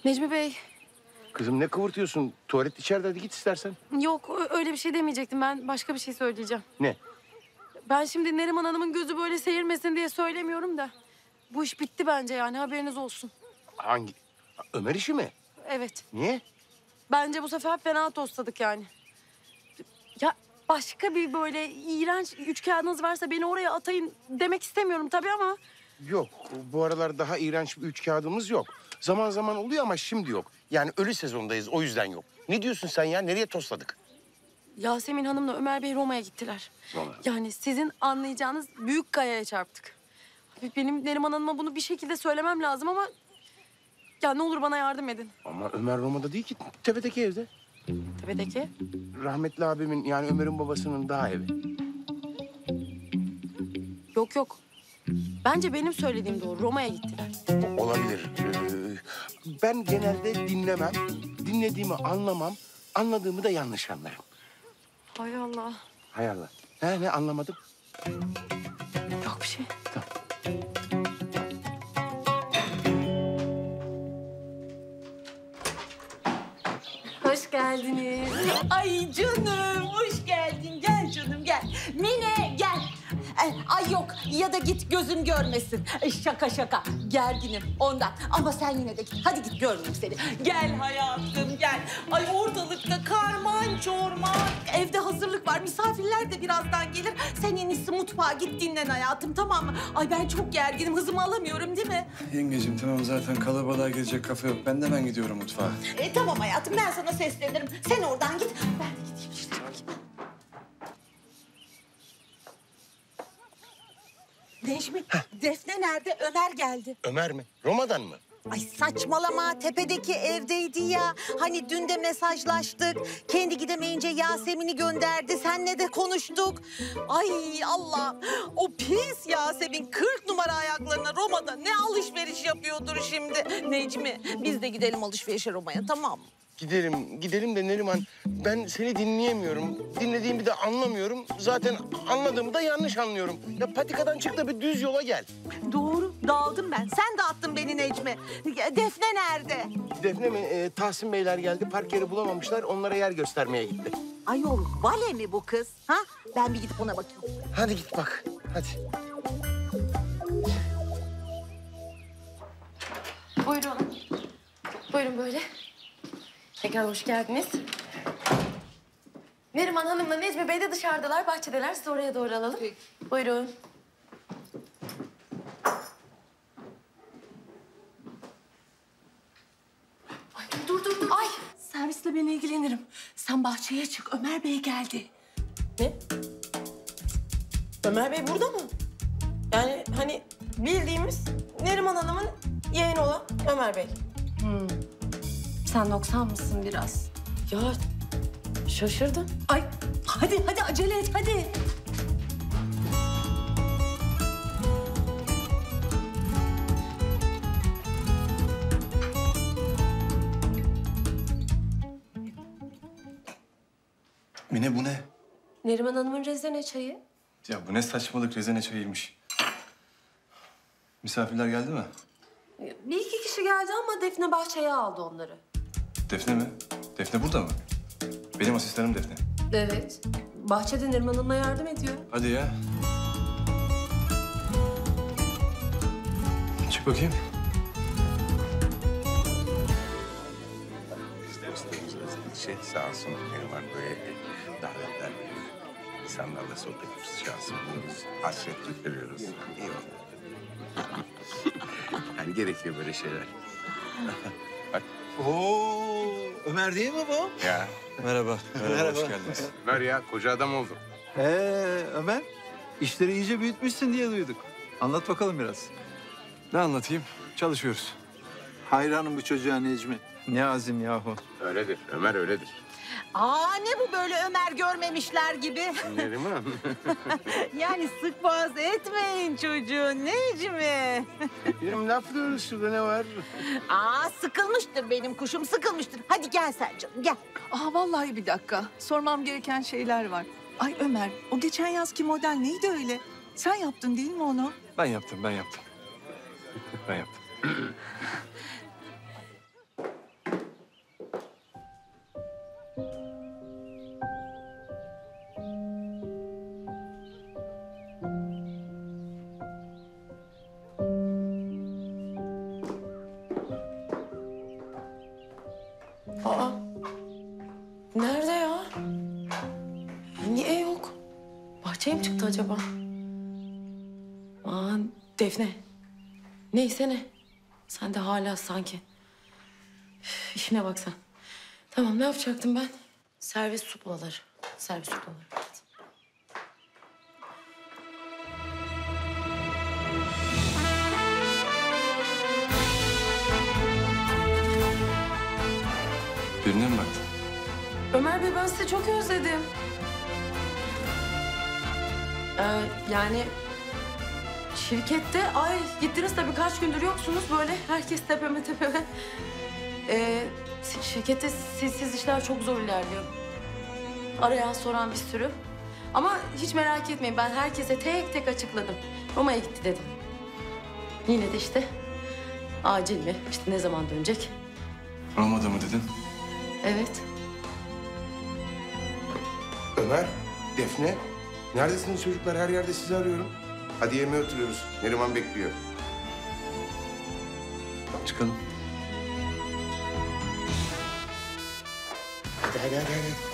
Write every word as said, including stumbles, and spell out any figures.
Necmi Bey, Kızım ne kıvırtıyorsun? Tuvalet içeride, hadi git istersen. yok ö- öyle bir şey demeyecektim. Ben başka bir şey söyleyeceğim. Ne? Ben şimdi Neriman Hanım'ın gözü böyle seyirmesin diye söylemiyorum da... Bu iş bitti bence yani, haberiniz olsun. Hangi? Ömer işi mi? Evet, Niye? bence bu sefer fena tostladık yani. Ya başka bir böyle iğrenç üç kağıdınız varsa beni oraya atayın demek istemiyorum tabii ama... Yok, bu aralar daha iğrenç bir üç kağıdımız yok. Zaman zaman oluyor ama şimdi yok. Yani ölü sezondayız, o yüzden yok. Ne diyorsun sen ya? Nereye tosladık? Yasemin Hanım'la Ömer Bey Roma'ya gittiler. Roma. Yani sizin anlayacağınız büyük kayaya çarptık. Benim Neriman Hanım'a bunu bir şekilde söylemem lazım ama... Ya ne olur bana yardım edin. Ama Ömer Roma'da değil ki, tepedeki evde. Tepedeki. Rahmetli abimin, yani Ömer'in babasının daha evi. Yok yok. Bence benim söylediğim doğru. Roma'ya gittiler. Olabilir. Ee, ben genelde dinlemem, dinlediğimi anlamam, anladığımı da yanlış anlarım. Hay Allah. Hay Allah. He, ne anlamadım? Yok bir şey. Tamam. Hoş geldiniz. Ay canım, hoş geldin. Gel canım, gel. Mine, gel. Ay, ay yok, ya da git gözüm görmesin. Ay, şaka şaka, gerginim ondan. Ama sen yine de git. Hadi git, görmeyeyim seni. Gel hayatım, gel. Ay ortalıkta karman çorman. Evde hazırlık var, misafirler de birazdan gelir. Sen en iyisi mutfağa git, dinlen hayatım, tamam mı? Ay ben çok gerginim, hızımı alamıyorum değil mi? Yengeciğim tamam zaten kalabalığa gelecek kafa yok. Ben de hemen gidiyorum mutfağa. E, tamam hayatım, ben sana seslenirim. Sen oradan git, ben de gideyim işte. Necmi, Defne nerede? Ömer geldi. Ömer mi? Roma'dan mı? Ay saçmalama, tepedeki evdeydi ya. Hani dün de mesajlaştık. Kendi gidemeyince Yasemin'i gönderdi. Seninle de konuştuk. Ay Allah, o pis Yasemin kırk numara ayaklarına Roma'da ne alışveriş yapıyordur şimdi. Necmi, biz de gidelim alışverişe Roma'ya, tamam mı? Gidelim, gidelim de Neriman, ben seni dinleyemiyorum. Dinlediğimi de anlamıyorum. Zaten anladığımı da yanlış anlıyorum. Ya patikadan çık da bir düz yola gel. Doğru, dağıldım ben. Sen dağıttın beni Necmi. Defne nerede? Defne mi? Ee, Tahsin Beyler geldi, park yeri bulamamışlar. Onlara yer göstermeye gitti. Ayol, vale mi bu kız? Ha? Ben bir gidip ona bakayım. Hadi git bak, hadi. Buyurun. Buyurun böyle. Tekrar hoş geldiniz. Neriman Hanım'la Necmi Bey de dışarıdalar, bahçedeler. Sizi oraya doğru alalım. Buyurun. Ay, dur, dur, dur. Ay, Servisle ben ilgilenirim. Sen bahçeye çık. Ömer Bey geldi. Ne? Ömer Bey burada mı? Yani hani bildiğimiz Neriman Hanım'ın yeğeni olan Ömer Bey. Sen noksan mısın biraz? Ya şaşırdım. Ay hadi hadi acele et hadi. Mine bu ne? Neriman Hanım'ın rezene çayı. Ya bu ne saçmalık, rezene çayıymış. Misafirler geldi mi? Bir iki kişi geldi ama Defne bahçeye aldı onları. Defne mi? Defne burada mı? Benim asistanım Defne. Evet. Bahçede Neriman Hanım'a yardım ediyor. Hadi ya. Çık bakayım. Dostlarımız özledik şey, sağ olsun Neriman böyle davetler veriyor. İnsanlarla sohbet şansı buluyoruz. Hasret veriyoruz. İyi oldu. Yani gerekiyor böyle şeyler. Bak. Oo, Ömer değil mi bu? Ya. Merhaba. Merhaba, Merhaba. hoş geldiniz. Ver ya, koca adam oldu. Ee, Ömer, işleri iyice büyütmüşsün diye duyduk. Anlat bakalım biraz. Ne anlatayım? Çalışıyoruz. Hayranım bu çocuğa Necmi. Ne azim yahu. Öyledir, Ömer öyledir. Aa ne bu böyle Ömer görmemişler gibi? Neriman. Yani sık boğaz etmeyin çocuğu Necmi. Benim laflıyoruz şurada, ne var? Aa sıkılmıştır benim kuşum, sıkılmıştır. Hadi gel sen canım, gel. Aa vallahi bir dakika. Sormam gereken şeyler var. Ay Ömer, o geçen yazki model neydi öyle? Sen yaptın değil mi onu? Ben yaptım, ben yaptım. Ben yaptım. yaptı acaba? Aman Defne. Neyse ne. Sen de hala sanki. Üf, İşine bak sen. Tamam, ne yapacaktım ben? Servis suplaları. Servis suplaları. Evet. Birine mi baktın? Ömer Bey, ben sizi çok özledim. Ee, yani şirkette ay gittiniz tabii, kaç gündür yoksunuz, böyle herkes tepeme tepeme. Ee, şirkette sizsiz işler çok zor ilerliyor. Arayan soran bir sürü. Ama hiç merak etmeyin, ben herkese tek tek açıkladım. Roma'ya gitti dedim. Yine de işte acil mi? İşte ne zaman dönecek? Roma'da mı dedin? Evet. Ömer, Defne. Neredesiniz çocuklar? Her yerde sizi arıyorum. Hadi yemeğe oturuyoruz. Neriman bekliyor. Çıkalım. Hadi hadi hadi. hadi.